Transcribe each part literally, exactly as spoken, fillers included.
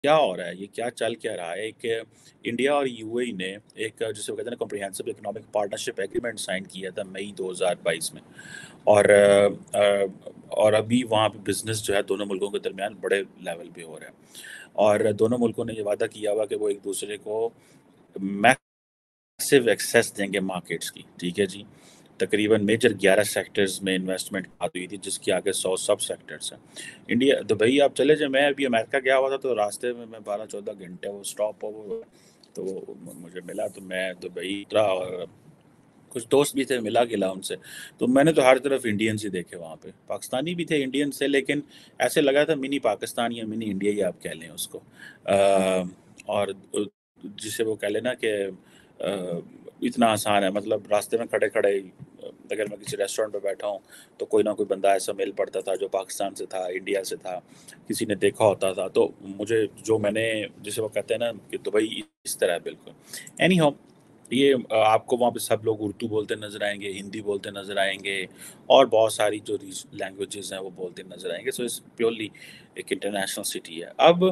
کیا ہو رہا ہے، یہ کیا چل کیا رہا ہے کہ انڈیا اور یو اے ای نے ایک جسے وہ کہتے ہیں نا comprehensive economic partnership agreement sign کیا تھا مئی دو ہزار بائیس میں، اور آ، آ، اور ابھی وہاں پہ بزنس جو ہے دونوں ملکوں کے درمیان بڑے لیول پہ ہو رہا ہے، اور دونوں ملکوں نے یہ وعدہ کیا ہوا کہ وہ ایک دوسرے کو میسو ایکسیس دیں گے مارکیٹس کی، ٹھیک ہے جی۔ تقریباً میجر گیارہ سیکٹرز میں انویسٹمنٹ بات ہوئی تھی، جس کی آگے سو سب سیکٹرز ہیں۔ انڈیا دبئی آپ چلے جائیں، میں ابھی امریکہ گیا ہوا تھا تو راستے میں میں بارہ چودہ گھنٹے وہ اسٹاپ ہو تو مجھے ملا، تو میں دبئی اترا اور کچھ دوست بھی تھے، ملا گلا ان سے، تو میں نے تو ہر طرف انڈینس ہی دیکھے وہاں پہ، پاکستانی بھی تھے انڈین سے، لیکن ایسے لگا تھا منی پاکستان یا منی انڈیا ہی آپ کہہ لیں اس کو، آ، اور جسے وہ کہہ لیں نا کہ آ، اتنا آسان ہے، مطلب راستے میں کھڑے کھڑے اگر میں کسی ریسٹورینٹ پہ بیٹھا ہوں تو کوئی نہ کوئی بندہ ایسا مل پڑتا تھا جو پاکستان سے تھا، انڈیا سے تھا، کسی نے دیکھا ہوتا تھا، تو مجھے جو میں نے جسے وہ کہتے ہیں نا کہ دبئی اس طرح ہے بالکل۔ اینی ہاؤ، یہ آ، آپ کو وہاں پہ سب لوگ اردو بولتے نظر آئیں گے، ہندی بولتے نظر آئیں گے، اور بہت ساری جو لینگویجز ہیں وہ بولتے نظر آئیں گے، سو اس پیورلی ایک انٹرنیشنل سٹی ہے۔ اب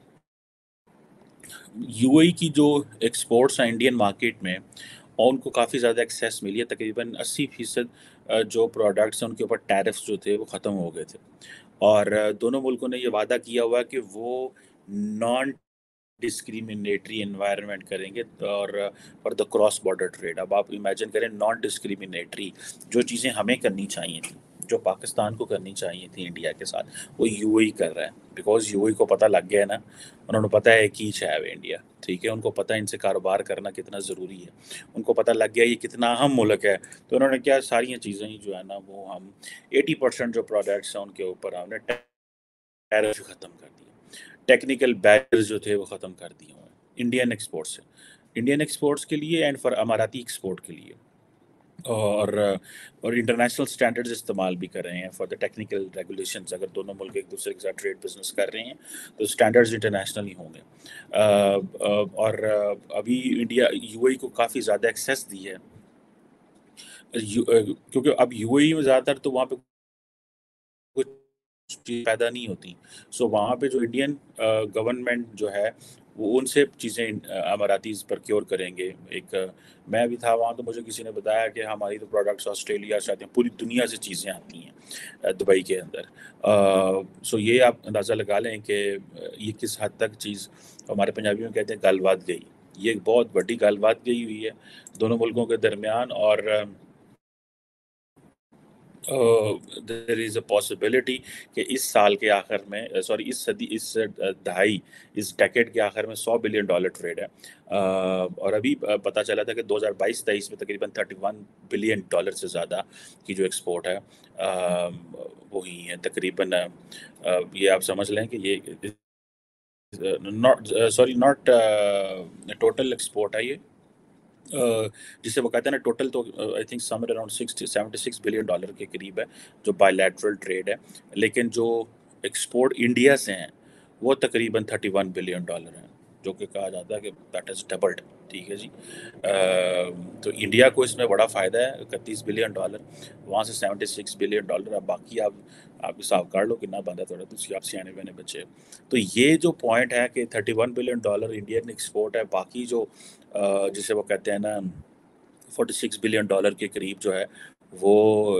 یو اے کی جو ایکسپورٹس ہیں انڈین مارکیٹ میں، اور ان کو کافی زیادہ ایکسیس ملی ہے، تقریباً اسی فیصد جو پروڈکٹس ہیں ان کے اوپر ٹیرفس جو تھے وہ ختم ہو گئے تھے، اور دونوں ملکوں نے یہ وعدہ کیا ہوا کہ وہ نان ڈسکریمنیٹری انوائرمنٹ کریں گے، اور for the cross border trade. اب آپ امیجن کریں نان ڈسکریمنیٹری، جو چیزیں ہمیں کرنی چاہیے تھیں، جو پاکستان کو کرنی چاہیے تھی انڈیا کے ساتھ، وہ یو اے کر رہا ہے، بیکاز یو اے کو پتہ لگ گیا ہے نا، انہوں نے پتہ ہے کہ ہے وہ انڈیا، ٹھیک ہے، ان کو پتہ ہے ان سے کاروبار کرنا کتنا ضروری ہے، ان کو پتہ لگ گیا یہ کتنا اہم ملک ہے، تو انہوں نے کیا ساری چیزیں ہی جو ہے نا وہ ہم ایٹی پرسینٹ جو پروڈکٹس ہیں ان کے اوپر ہم نے ٹیرف ختم کر دیے، ٹیکنیکل بیریئرز جو تھے وہ ختم کر دیے ہوئے ہیں انڈین ایکسپورٹ سے، انڈین ایکسپورٹس کے لیے اینڈ فار اماراتی ایکسپورٹ کے لیے، اور اور انٹرنیشنل سٹینڈرڈز استعمال بھی کر رہے ہیں فار دا ٹیکنیکل ریگولیشنز۔ اگر دونوں ملک ایک دوسرے کے ساتھ ٹریڈ بزنس کر رہے ہیں تو سٹینڈرڈز انٹرنیشنل ہی ہوں گے، آ، آ، اور آ، ابھی انڈیا یو اے کو کافی زیادہ ایکسیس دی ہے، یو- آ، کیونکہ اب یو اے میں زیادہ تر تو وہاں پہ کچھ چیز پیدا نہیں ہوتی، سو وہاں پہ جو انڈین گورنمنٹ جو ہے وہ ان سے چیزیں اماراتیز پرکیور کریں گے۔ ایک آ، میں بھی تھا وہاں تو مجھے کسی نے بتایا کہ ہماری تو پروڈکٹس آسٹریلیا سے آتی ہیں، پوری دنیا سے چیزیں آتی ہیں آ، دبئی کے اندر، آ، سو یہ آپ اندازہ لگا لیں کہ آ، یہ کس حد تک چیز، ہمارے پنجابی میں کہتے ہیں گل بات گئی، یہ ایک بہت بڑی گل بات گئی ہوئی ہے دونوں ملکوں کے درمیان، اور آ، دیر از اے پاسبلٹی کہ اس سال کے آخر میں، سوری اس صدی، اس دہائی، اس ڈیکیڈ کے آخر میں سو بلین ڈالر ٹریڈ ہے، اور ابھی پتہ چلا تھا کہ دو ہزار بائیس تیئیس میں تقریباً تھرٹی ون بلین ڈالر سے زیادہ کی جو ایکسپورٹ ہے وہی ہے تقریباً، یہ آپ سمجھ لیں کہ یہ not sorry not total export ہے یہ، جسے وہ کہتے ہیں نا ٹوٹل، تو I think somewhere around sixty seventy six billion dollar کے قریب ہے جو بائی لیٹرل ٹریڈ ہے، لیکن جو ایکسپورٹ انڈیا سے ہیں وہ تقریباً تھرٹی ون بلین ڈالر ہیں، جو کہ کہا جاتا ہے کہ دیٹ از ڈبلڈ، ٹھیک ہے جی۔ تو انڈیا کو اس میں بڑا فائدہ ہے، اکتیس بلین ڈالر، وہاں سے سیونٹی سکس بلین ڈالر، اب باقی آپ آپ حساب کر لو کتنا بندہ تھوڑا، تو آپ سیانے بینے بچے، تو یہ جو پوائنٹ ہے کہ thirty one billion dollar Indian export ہے، باقی جو جسے وہ کہتے ہیں نا فورٹی سکس بلین ڈالر کے قریب جو ہے وہ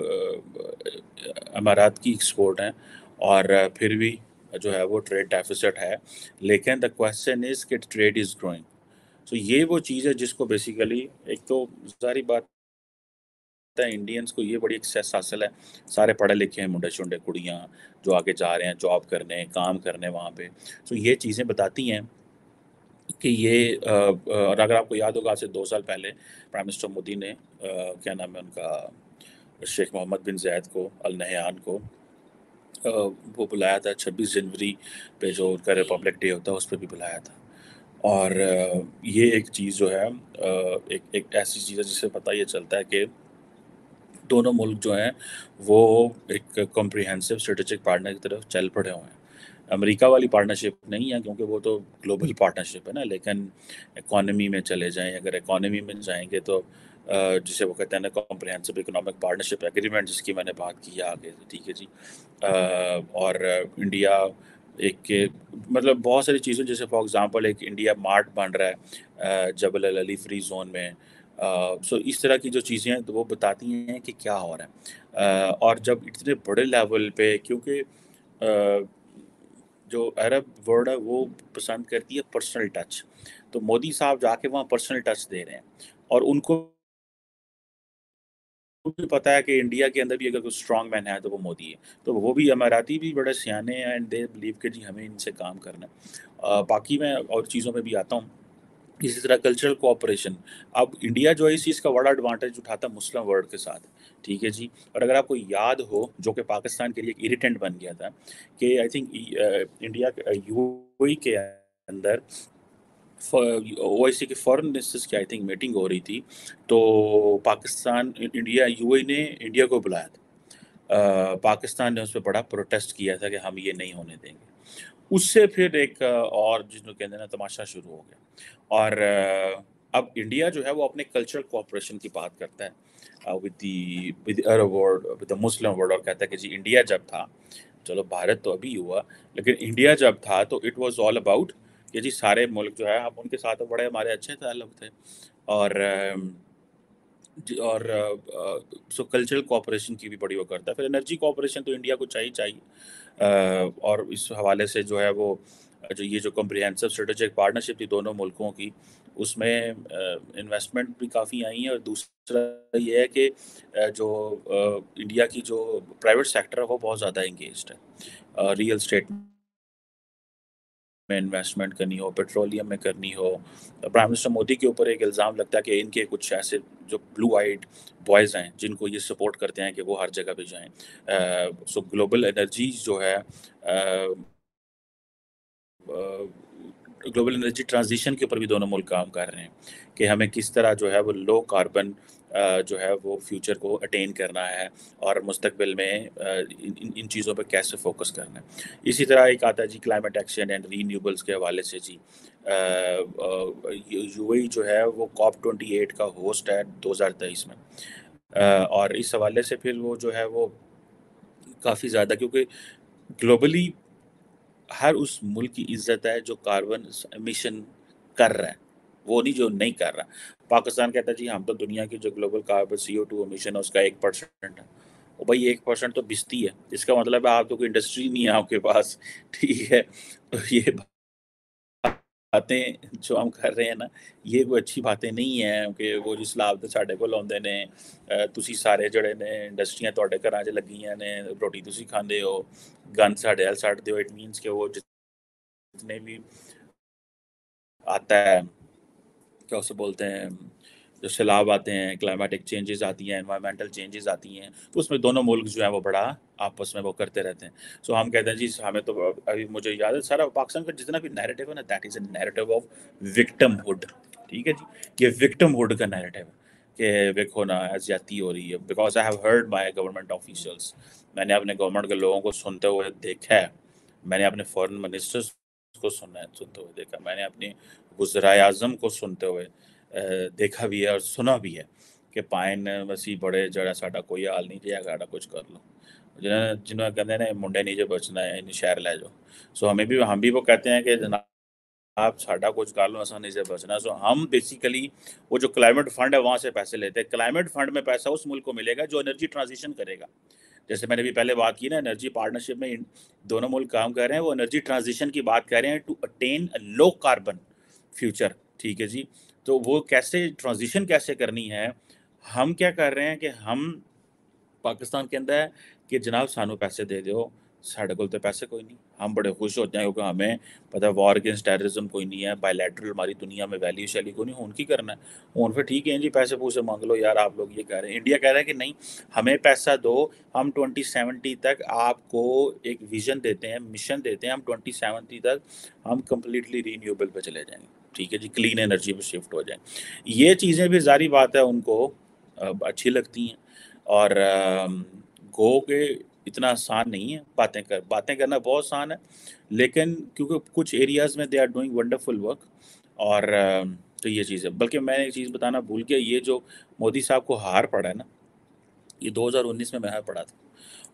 امارات کی ایکسپورٹ ہیں، اور پھر بھی جو ہے وہ ٹریڈ ڈیفیسٹ ہے، لیکن دا کویسچن از کہ ٹریڈ از گروئنگ، سو یہ وہ چیز ہے جس کو بیسیکلی، ایک تو ظاہری بات ہے انڈینس کو یہ بڑی ایکسیس حاصل ہے، سارے پڑھے لکھے ہیں، منڈے شنڈے کڑیاں جو آگے جا رہے ہیں جاب کرنے، کام کرنے وہاں پہ، سو یہ چیزیں بتاتی ہیں کہ یہ، اور اگر آپ کو یاد ہوگا آج سے دو سال پہلے پرائم منسٹر مودی نے کیا نام ہے ان کا، شیخ محمد بن زید کو، النہیان کو، وہ بلایا تھا چھبیس جنوری پہ جو ان کا ریپبلک ڈے ہوتا ہے اس پہ بھی بلایا تھا، اور یہ ایک چیز جو ہے ایک ایک ایسی چیز ہے جس سے پتہ یہ چلتا ہے کہ دونوں ملک جو ہیں وہ ایک کمپریہنسو اسٹریٹجک پارٹنر کی طرف چل پڑے ہوئے ہیں۔ امریکہ والی پارٹنرشپ نہیں ہے کیونکہ وہ تو گلوبل پارٹنرشپ ہے نا، لیکن اکانومی میں چلے جائیں، اگر اکانومی میں جائیں گے تو جسے وہ کہتے ہیں نا کمپریہنسو اکنامک پارٹنرشپ ایگریمنٹ، جس کی میں نے بات کی ہے آگے، ٹھیک ہے جی، اور انڈیا ایک کہ مطلب بہت ساری چیزیں جیسے فار ایگزامپل ایک انڈیا مارٹ بن رہا ہے جبل العلی فری زون میں. سو اس طرح کی جو چیزیں ہیں تو وہ بتاتی ہیں کہ کیا ہو رہا ہے. اور جب اتنے بڑے لیول پہ کیونکہ جو عرب ورلڈ ہے وہ پسند کرتی ہے پرسنل ٹچ، تو مودی صاحب جا کے وہاں پرسنل ٹچ دے رہے ہیں اور ان کو بھی پتا ہے کہ انڈیا کے اندر بھی اگر کوئی اسٹرانگ مین ہے تو وہ مودی ہے. تو وہ بھی اماراتی بھی بڑے سیانے ہیں اینڈ دے بلیو کہ جی ہمیں ان سے کام کرنا ہے. باقی میں اور چیزوں میں بھی آتا ہوں. اسی طرح کلچرل کوآپریشن، اب انڈیا جو ہے اس چیز کا بڑا ایڈوانٹیج اٹھاتا ہے مسلم ورلڈ کے ساتھ، ٹھیک ہے جی. اور اگر آپ کو یاد ہو جو کہ پاکستان کے لیے ایک اریٹنٹ بن گیا تھا کہ I think India U A کے اندر او آئی سی کی فارن منسٹرس کی آئی تھنک میٹنگ ہو رہی تھی، تو پاکستان انڈیا یو اے نے انڈیا کو بلایا تھا. پاکستان نے اس پہ بڑا پروٹیسٹ کیا تھا کہ ہم یہ نہیں ہونے دیں گے. اس سے پھر ایک اور جس کو کہتے ہیں نا تماشا شروع ہو گیا. اور اب انڈیا جو ہے وہ اپنے کلچرل کوآپریشن کی بات کرتا ہے with the with Arab world with the Muslim world, اور کہتا ہے کہ جی انڈیا جب تھا، چلو بھارت تو ابھی ہوا، لیکن انڈیا جب تھا تو اٹ واز آل اباؤٹ کہ جی سارے ملک جو ہے اب ان کے ساتھ بڑے ہمارے اچھے تعلق تھے. اور اور سو کلچرل کوآپریشن کی بھی بڑی وہ کرتا ہے. پھر انرجی کوآپریشن تو انڈیا کو چاہیے چاہیے اور اس حوالے سے جو ہے وہ جو یہ جو کمپریہنسو اسٹریٹجک پارٹنرشپ تھی دونوں ملکوں کی، اس میں انویسٹمنٹ بھی کافی آئی ہیں. اور دوسرا یہ ہے کہ جو انڈیا کی جو پرائیویٹ سیکٹر ہے وہ بہت زیادہ انگیجڈ ہے. ریئل اسٹیٹ میں انویسٹمنٹ کرنی ہو، پیٹرولیم میں کرنی ہو. پرائم منسٹر مودی کے اوپر ایک الزام لگتا ہے کہ ان کے کچھ ایسے جو بلو آئیڈ بوائز ہیں جن کو یہ سپورٹ کرتے ہیں کہ وہ ہر جگہ پہ جائیں. سو گلوبل انرجی جو ہے گلوبل انرجی ٹرانزیشن کے اوپر بھی دونوں ملک کام کر رہے ہیں کہ ہمیں کس طرح جو ہے وہ لو کاربن جو ہے وہ فیوچر کو اٹین کرنا ہے اور مستقبل میں ان ان چیزوں پہ کیسے فوکس کرنا ہے. اسی طرح ایک آتا ہے جی کلائمیٹ ایکشن اینڈ رینیوبلس کے حوالے سے. جی یو اے جو ہے وہ کاپ ٹوئنٹی ایٹ کا ہوسٹ ہے دو ہزار تیئیس میں، اور اس حوالے سے پھر وہ جو ہے وہ کافی زیادہ کیونکہ گلوبلی ہر اس ملک کی عزت ہے جو کاربن امیشن کر رہا ہے، وہ نہیں جو نہیں کر رہا. پاکستان کہتا ہے جی ہم تو دنیا کی جو global carbon C O two emission ہے اس کا ایک پرسنٹ ہے. اور بھائی ایک پرسنٹ تو بستی ہے، اس کا مطلب ہے آپ تو کوئی انڈسٹری نہیں ہے آپ کے پاس، ٹھیک ہے. تو یہ باتیں جو ہم کر رہے ہیں نا یہ کوئی اچھی باتیں نہیں ہیں کہ وہ جس لاب ساڈے کو لاؤندے نے تسی سارے جڑے نے انڈسٹریاں تواڈے گھراں 'چ لگیاں نے روٹی تسی کھاندے ہو گند ساڈے ال سٹ دیو. اٹ مینس کہ وہ جتنے بھی آتا ہے کیا اسے بولتے ہیں جو سیلاب آتے ہیں، کلائمیٹک چینجز آتی ہیں، انوائرمنٹل چینجز آتی ہیں، تو اس میں دونوں ملک جو ہیں وہ بڑا آپس میں وہ کرتے رہتے ہیں. سو ہم کہتے ہیں جی ہمیں تو ابھی مجھے یاد ہے سارا پاکستان کا جتنا بھی نیریٹو ہے نا that is a narrative of victimhood, ٹھیک ہے جی. یہ وکٹم ہوڈ کا نیریٹو ہے کہ دیکھو نا زیادتی ہو رہی ہے. Because I have heard my government officials, میں نے اپنے گورنمنٹ کے لوگوں کو سنتے ہوئے دیکھا ہے، میں نے اپنے فارن منسٹرز کو سننا ہے سنتے ہوئے دیکھا، میں نے اپنے وزرائے اعظم کو سنتے ہوئے دیکھا بھی ہے اور سنا بھی ہے کہ پائن وسی بڑے جڑا ساڈا کوئی حال نہیں جی ساڈا کچھ کر لو. جنہوں جنہوں کہتے ہیں منڈے نیچے بچنا ہے ان شہر لے جاؤ. سو ہمیں بھی ہم بھی وہ کہتے ہیں کہ جناب آپ ساڈا کچھ کر لو اساں نیچے بچنا. سو ہم بیسیکلی وہ جو کلائمیٹ فنڈ ہے وہاں سے پیسے لیتے ہیں. کلائمیٹ فنڈ میں پیسہ اس ملک کو ملے گا جو انرجی ٹرانزیشن کرے گا. جیسے میں نے بھی پہلے بات کی نا انرجی پارٹنرشپ میں دونوں ملک کام کر رہے ہیں، وہ انرجی ٹرانزیشن کی بات کر رہے ہیں to attain low carbon future, ٹھیک ہے جی. تو وہ کیسے ٹرانزیشن کیسے کرنی ہے، ہم کیا کر رہے ہیں کہ ہم پاکستان کے اندر ہے کہ جناب سانو پیسے دے دیو، ساڈے کول تو پیسے کوئی نہیں. ہم بڑے خوش ہوتے ہیں کیونکہ ہمیں پتہ ہے وار اگینسٹ ٹیررزم کوئی نہیں ہے، بائی لیٹرل ہماری دنیا میں ویلیو شیلی کوئی نہیں. ان کی کرنا ہے ہون پھر ٹھیک ہے جی پیسے پوسے مانگ لو یار آپ لوگ یہ کہہ رہے ہیں. انڈیا کہہ رہا ہے کہ نہیں ہمیں پیسہ دو، ہم ٹوئنٹی سیونٹی تک آپ کو ایک ویژن دیتے ہیں، مشن دیتے ہیں، ہم ٹوئنٹی سیونٹی تک ہم کمپلیٹلی رینیوبل پہ چلے جائیں گے، ٹھیک ہے جی، کلین انرجی پہ شفٹ ہو جائیں. یہ چیزیں بھی ظاہری بات ہے ان کو اچھی لگتی ہیں اور گو کہ اتنا آسان نہیں ہے باتیں کر باتیں کرنا بہت آسان ہے، لیکن کیونکہ کچھ ایریاز میں they are doing wonderful work. اور تو یہ چیز ہے. بلکہ میں ایک چیز بتانا بھول گیا، یہ جو مودی صاحب کو ہار پڑا ہے نا، یہ دو ہزار انیس میں میں ہار پڑا تھا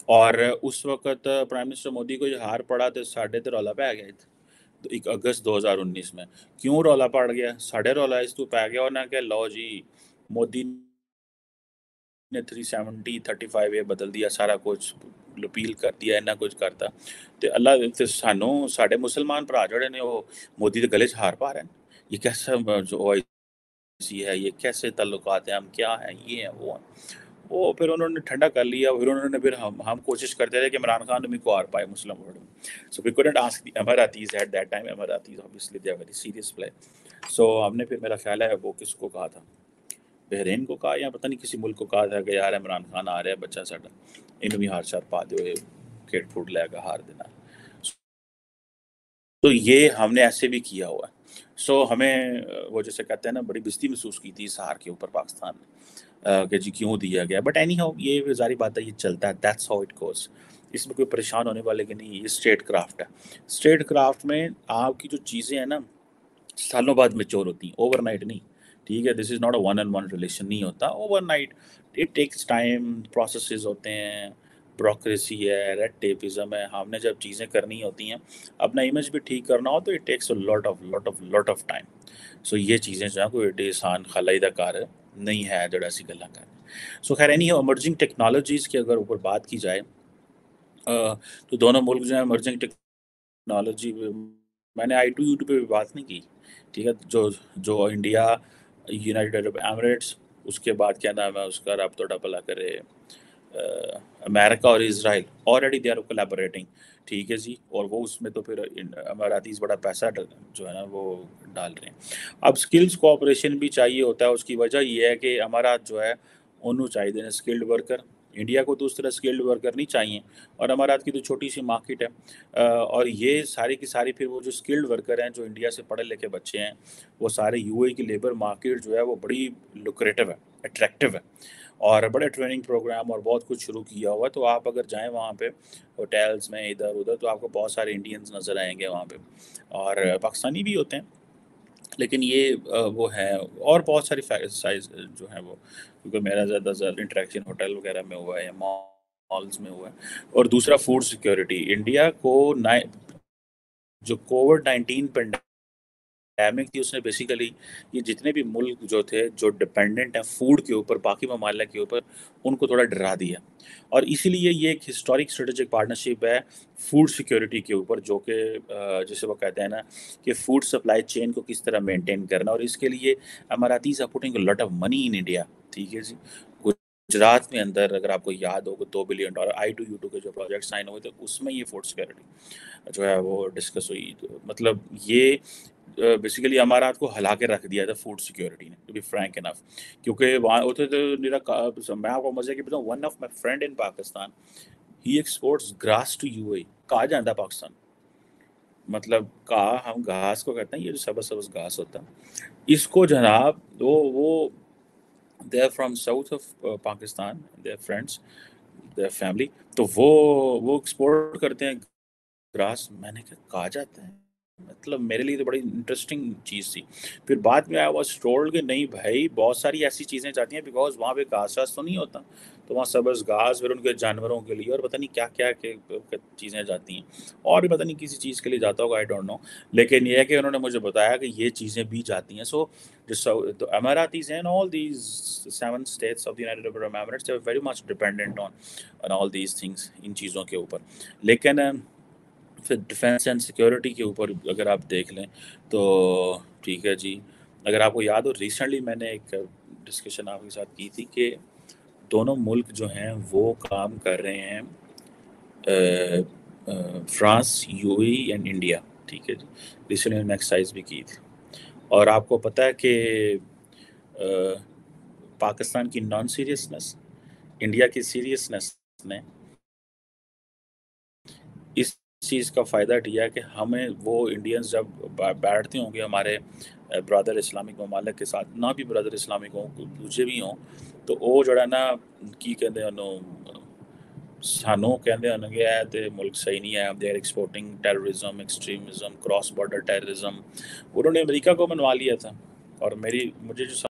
اور उस वक़्त प्राइम मिनिस्टर मोदी को ये हार पड़ा तो साढ़े ते रौला पै गया इत्थे तो एक अगस्त दो हज़ार उन्नीस में। क्यों रौला पड़ गया? साढ़े रौला इस तों पै गया उन्हें कि लो जी मोदी ने three seventy thirty five A बदल दिया सारा कुछ रिपील कर दिया इन्ना कुछ करता ते अल्लाह ते सानू साडे मुसलमान भरा जेहड़े ने ओह मोदी दे गले च हार पा रहे हैं। ये कैसा जो ओआईसी है, ये कैसे ताल्लुकात हैं, हम क्या हैं, ये हैं, वो हैं। वो फिर उन्होंने ठंडा कर लिया, फिर उन्होंने फिर हम हम कोशिश करते रहे कि इमरान खान भी को हार पाए मुस्लिम वर्ल्ड में। So we couldn't ask the Emiratis at that time. Emiratis obviously they are very serious play. So हमने फिर मेरा ख्याल है वो किसको कहा था, बहरीन को कहा या पता नहीं किसी मुल्क को कहा था कि यार इमरान खान आ रहा है बच्चा साडा इन्हों भी हार शार पा दो खेट फूट लैगा हार देना। तो ये हमने ऐसे भी किया हुआ है। सो so, हमें वो जैसे कहते हैं ना बड़ी बेइज्जती महसूस की थी इस हार के ऊपर पाकिस्तान ने कि जी क्यों दिया गया, बट एनी हाउ ये ज़ाहिर बात है ये चलता है, दैट्स हाउ इट गोज़। इसमें कोई परेशान होने वाले की नहीं, ये स्टेट क्राफ्ट है। स्टेट क्राफ्ट में आपकी जो चीज़ें हैं ना सालों बाद मैच्योर होती हैं, ओवरनाइट नहीं, ठीक है? This is not a one on one relation नहीं होता overnight, it takes time, processes होते हैं, ब्यूरोक्रेसी है, रेड टेपिज़्म है। हमने जब चीज़ें करनी होती हैं, अपना इमेज भी ठीक करना हो तो it takes a lot of lot of lot of time. So ये चीज़ें जो है कोई एडी आसान खलाई दा कार्य नहीं है जेड़ा असीं गल्लां कर रहे हैं। सो खैर एनी इमर्जिंग टेक्नोलॉजीज़ की अगर ऊपर बात की जाए अ, तो दोनों मुल्क जो है इमर्जिंग टेक्नोलॉजी मैंने आई टू यू टू पे भी बात नहीं की, ठीक है? जो जो इंडिया, यूनाइटेड अरब एमिरेट्स, उसके बाद क्या नाम है उसका, रब तो भला करे, अ, अमेरिका और Israel already they are collaborating, ठीक है जी? और वो उसमें तो फिर अमारातीज़ बड़ा पैसा डल जो है ना वो डाल रहे हैं। अब स्किल्स कोऑपरेशन भी चाहिए होता है, उसकी वजह ये है कि अमारात जो है उन्होंने चाहिए स्किल्ड वर्कर, इंडिया को तो उस तरह स्किल्ड वर्कर नहीं चाहिए और अमारात की तो छोटी सी मार्केट है। अ, और ये सारी की सारी फिर वो जो स्किल्ड वर्कर हैं जो इंडिया से पढ़े लिखे बच्चे हैं, वो सारे यूएई की लेबर मार्केट जो है वो बड़ी लुक्रेटिव है, अट्रैक्टिव है और बड़े ट्रेनिंग प्रोग्राम और बहुत कुछ शुरू किया हुआ है। तो आप अगर जाएँ वहाँ पे होटल्स में इधर-उधर तो आपको बहुत सारे इंडियंस नज़र आएँगे वहाँ पे और पाकिस्तानी भी होते हैं। लेकिन ये अ, वो है और बहुत सारी फै साइज़ जो है वो, क्योंकि मेरा ज़्यादा ज़्यादा इंटरेक्शन होटल वगैरह में हुआ है या मॉल्स में हुआ है। और दूसरा फूड सिक्योरिटी, इंडिया को नाइ जो कोविड नाइनटीन पैंडेमिक थी उसने बेसिकली ये जितने भी मुल्क जो थे, जो डिपेंडेंट हैं फूड के ऊपर, बाकी ममालिक के ऊपर, उनको थोड़ा डरा दिया। और इसीलिए ये एक हिस्टोरिक स्ट्रेटेजिक पार्टनरशिप है फूड सिक्योरिटी के ऊपर जो कि अ, जिसे वो कहते हैं ना कि फूड सप्लाई चेन को किस तरह मेंटेन करना और इसके लिए Emiratis are putting a lot of money in India, ठीक है जी? गुजरात में अंदर अगर आपको याद हो कि दो billion dollar I two U two के जो प्रोजेक्ट साइन हुए थे उसमें ये फूड सिक्योरिटी जो है वो डिस्कस हुई। तो मतलब ये अ, बेसिकली अमारात को हिला के रख दिया था फूड सिक्योरिटी ने, टू बी फ्रैंक इनफ, क्योंकि वहाँ होते तो मेरा का मैं आपको मज़े की बताऊँ, one of my friend in Pakistan, he exports grass to UAE. कहा जाता पाकिस्तान, मतलब कहा हम घास को कहते हैं, ये जो सब्ज़-सब्ज़ घास होता है, इसको जनाब वो वो they are from south of Pakistan, they are friends, they are family, तो वो वो एक्सपोर्ट करते हैं ग्रास। मैंने कहा कहा जाता है? मतलब मेरे लिए तो बड़ी इंटरेस्टिंग चीज़ थी। फिर बाद में आई वाज़ टोल्ड कि नहीं भाई बहुत सारी ऐसी चीज़ें जाती हैं बिकॉज़ वहाँ पे घास-वास तो नहीं होता। तो वहाँ सब्ज़ घास फिर उनके जानवरों के लिए और पता नहीं क्या-क्या के क चीज़ें जाती हैं। और भी पता नहीं किसी चीज़ के लिए जाता होगा, आई डोंट नो। लेकिन ये है कि उन्होंने मुझे बताया कि ये चीज़ें भी जाती हैं। सो जो सौ the Emiratis and all these seven states of the United Arab Emirates, they are very much dependent on on all these things, इन चीज़ों के ऊपर। लेकिन फिर डिफेंस एंड सिक्योरिटी के ऊपर अगर आप देख लें तो ठीक है जी। अगर आपको याद हो रिसेंटली मैंने एक डिस्कशन आपके साथ की थी कि दोनों मुल्क जो हैं वो काम कर रहे हैं uh uh, France, UAE and India, ठीक है जी। रिसेंटली मैंने एक्सरसाइज भी की थी और आपको पता है कि अ, पाकिस्तान की नॉन सीरियसनेस, इंडिया की सीरियसनेस ने इस चीज़ का फ़ायदा लिया है कि हमें वो इंडियंस जब ब बैठते होंगे हमारे अ, ब्रदर इस्लामिक ममालिक के साथ, ना भी ब्रदर इस्लामिक हों, दूसरे भी हों, तो ਉਹ ਜਿਹੜਾ ਨਾ ਕੀ ਕਹਿੰਦੇ ਉਹਨੂੰ ਸਾਨੂੰ ਕਹਿੰਦੇ ਹੋਣਗੇ ਇਹ ਤੇ ਮੁਲਕ सही नहीं है, they are exporting terrorism, extremism, cross border terrorism. उन्होंने अमेरिका को मनवा लिया था और मेरी मुझे जो